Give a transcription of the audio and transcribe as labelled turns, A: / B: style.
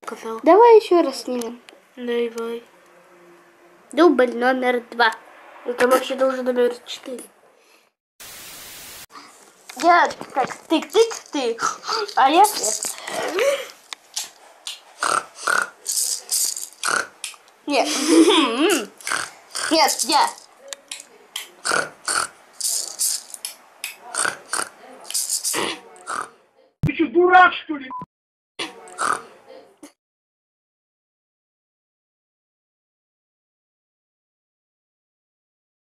A: Сказал.
B: Давай еще раз снимем.
A: Давай.
B: Дубль номер 2.
A: Это вообще должен номер 4.
B: Я как тык-тык-ты, а я нет. Нет. Нет, я.
C: Ты что, дурак, что ли?